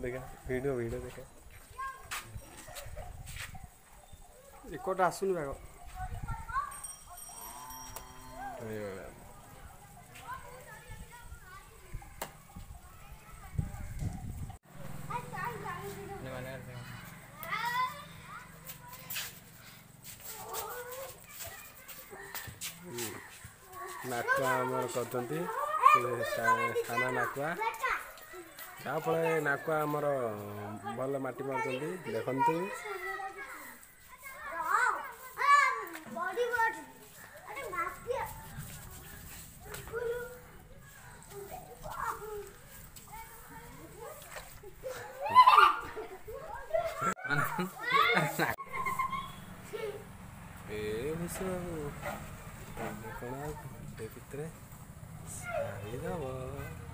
देखा video video देखा एकटा आसुन बाग नाकुआ आमर करते साना नाकुआ जाफल नाकुआ आमर भल माटी मार्च देखु कौन भितर सारी दब